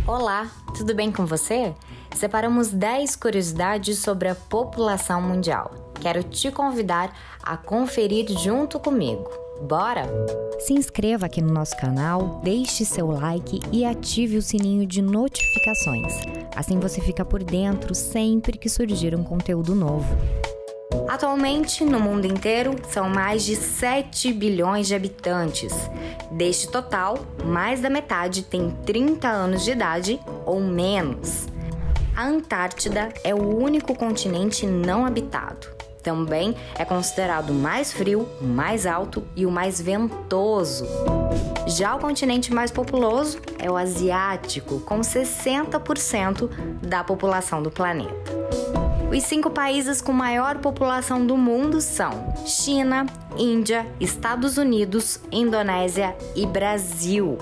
Olá, tudo bem com você? Separamos 10 curiosidades sobre a população mundial. Quero te convidar a conferir junto comigo. Bora? Se inscreva aqui no nosso canal, deixe seu like e ative o sininho de notificações. Assim você fica por dentro sempre que surgir um conteúdo novo. Atualmente, no mundo inteiro, são mais de 7 bilhões de habitantes. Deste total, mais da metade tem 30 anos de idade ou menos. A Antártida é o único continente não habitado. Também é considerado o mais frio, o mais alto e o mais ventoso. Já o continente mais populoso é o asiático, com 60% da população do planeta. Os 5 países com maior população do mundo são China, Índia, Estados Unidos, Indonésia e Brasil.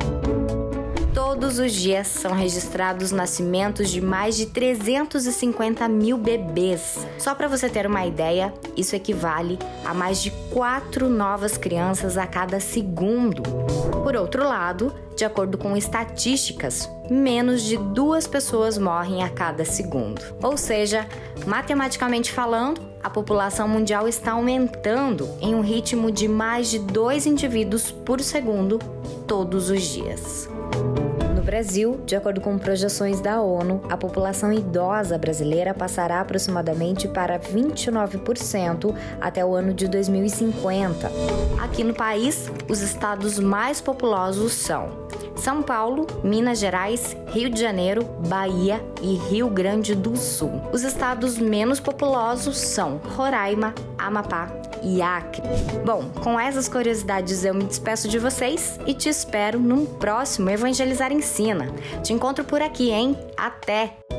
Todos os dias são registrados nascimentos de mais de 350 mil bebês. Só para você ter uma ideia, isso equivale a mais de 4 novas crianças a cada segundo. Por outro lado, de acordo com estatísticas, menos de 2 pessoas morrem a cada segundo. Ou seja, matematicamente falando, a população mundial está aumentando em um ritmo de mais de 2 indivíduos por segundo todos os dias. No Brasil, de acordo com projeções da ONU, a população idosa brasileira passará aproximadamente para 29% até o ano de 2050. Aqui no país, os estados mais populosos são São Paulo, Minas Gerais, Rio de Janeiro, Bahia e Rio Grande do Sul. Os estados menos populosos são Roraima, Amapá e Acre. Bom, com essas curiosidades eu me despeço de vocês e te espero num próximo Evangelizar Ensina. Te encontro por aqui, hein? Até!